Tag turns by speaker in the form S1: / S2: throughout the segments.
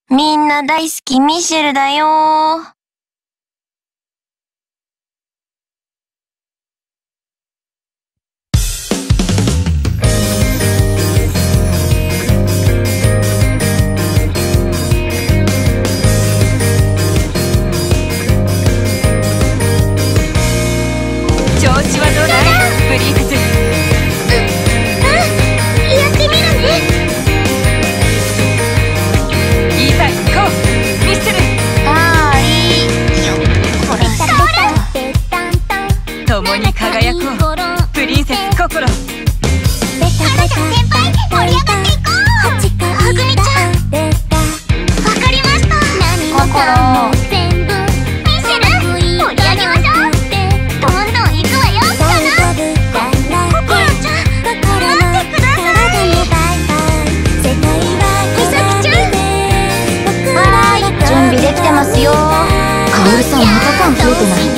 S1: みんな大好きミシェルだよー。
S2: 調子はどうだい、プリンセス。
S3: やってみるね。
S2: いざ行こう、ミッシェル。
S1: いいよ。これ
S2: 共に輝こう、プリンセスココロ。
S3: はるちゃん先輩、盛り上がっていこう。はぐみちゃん、わかりました。
S1: ココロ。
S3: ミシェル、盛り上げましょう。どんどん行くわよ。ココロちゃん、待ってください。みさきちゃん、
S1: 準備できてますよ。カオルさんまた感増えてない？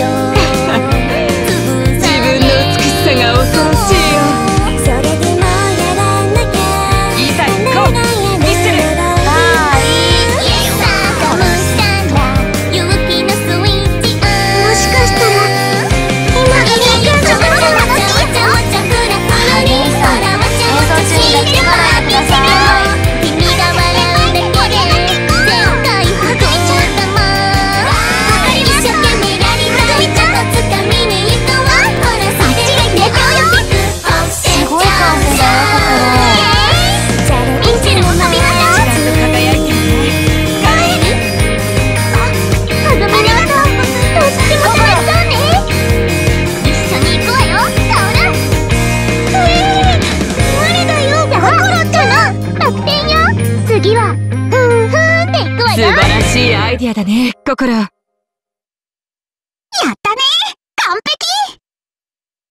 S2: 自分の美しさが恐ろしいよ。いざ行こう、ミッシェル。
S3: もしかしたら今が楽しいよ。
S1: ハリーさん、演奏中に抱きつかないでください。
S3: 君が笑うだけで絶対不幸だもん。一生懸命やりたいことつかみに行くわ。ほらそっちが寝ちゃうよ。
S1: すごい感じだよ、ココロ。
S3: ミッシェルも飛びましょう。
S2: ちゃんと輝いてるね。
S3: ありがとう。とっても楽しそうね。一緒に行くわよ、カオル。無理だよ、ココロちゃん。楽天よ。次はふんふんって行くわよ。
S2: 素晴らしいアイディアだね、ココロ。